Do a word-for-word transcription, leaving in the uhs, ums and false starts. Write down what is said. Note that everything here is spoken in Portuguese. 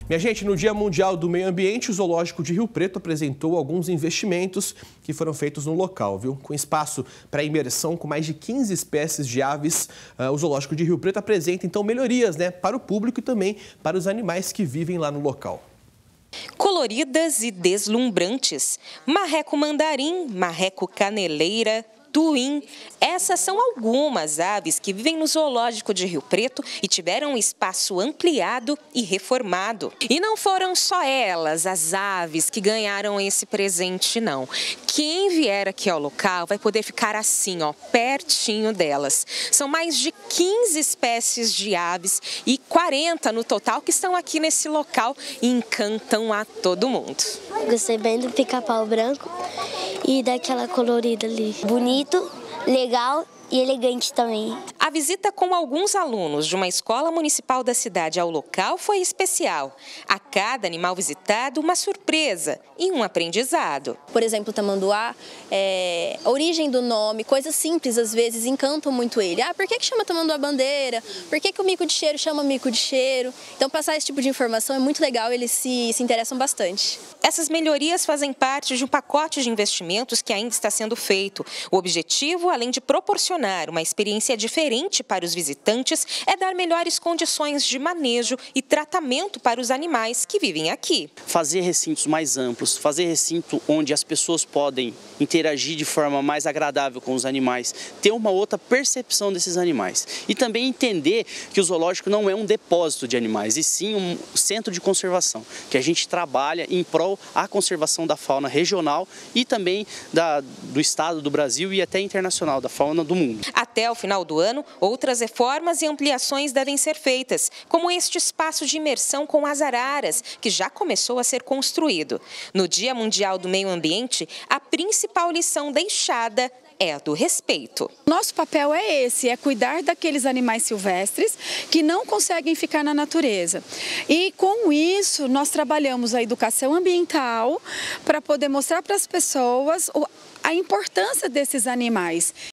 Minha gente, no Dia Mundial do Meio Ambiente, o Zoológico de Rio Preto apresentou alguns investimentos que foram feitos no local, viu? Com espaço para imersão com mais de quinze espécies de aves, uh, o Zoológico de Rio Preto apresenta, então, melhorias, né, para o público e também para os animais que vivem lá no local. Coloridas e deslumbrantes, marreco mandarim, marreco caneleira, tuim. Essas são algumas aves que vivem no Zoológico de Rio Preto e tiveram um espaço ampliado e reformado. E não foram só elas, as aves, que ganharam esse presente, não. Quem vier aqui ao local vai poder ficar assim, ó, pertinho delas. São mais de quinze espécies de aves e quarenta no total que estão aqui nesse local e encantam a todo mundo. Gostei bem do pica-pau branco e daquela colorida ali. Bonito, legal e elegante também. A visita com alguns alunos de uma escola municipal da cidade ao local foi especial. A cada animal visitado, uma surpresa e um aprendizado. Por exemplo, o tamanduá, é, a origem do nome, coisas simples às vezes encantam muito ele. Ah, por que que chama tamanduá bandeira? Por que que o mico de cheiro chama mico de cheiro? Então, passar esse tipo de informação é muito legal, eles se, se interessam bastante. Essas melhorias fazem parte de um pacote de investimentos que ainda está sendo feito. O objetivo, além de proporcionar uma experiência diferente para os visitantes, é dar melhores condições de manejo e tratamento para os animais que vivem aqui. Fazer recintos mais amplos, fazer recinto onde as pessoas podem interagir de forma mais agradável com os animais, ter uma outra percepção desses animais. E também entender que o zoológico não é um depósito de animais, e sim um centro de conservação, que a gente trabalha em prol à conservação da fauna regional e também da, do estado do Brasil e até internacional, da fauna do mundo. Até o final do ano, outras reformas e ampliações devem ser feitas, como este espaço de imersão com as araras, que já começou a ser construído. No Dia Mundial do Meio Ambiente, a principal lição deixada é a do respeito. Nosso papel é esse, é cuidar daqueles animais silvestres que não conseguem ficar na natureza. E com isso, nós trabalhamos a educação ambiental para poder mostrar para as pessoas a importância desses animais.